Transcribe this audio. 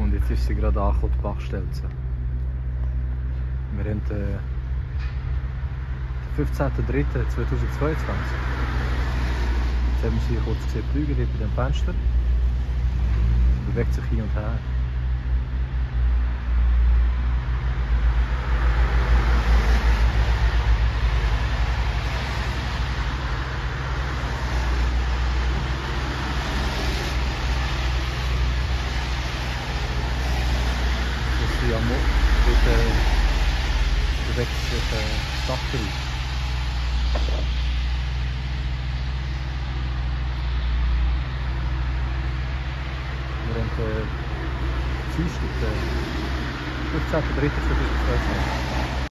Und jetzt ist sie gerade angekommen, die Bachstelze. Wir haben den 15.03.2022. Jetzt haben wir sie kurz gesehen fliegen, hier bei dem Fenster. Sie bewegt sich hin und her. Ja, dort bewegt sich das Dach drauf. Wir haben Dienstag, den 15.03.2022.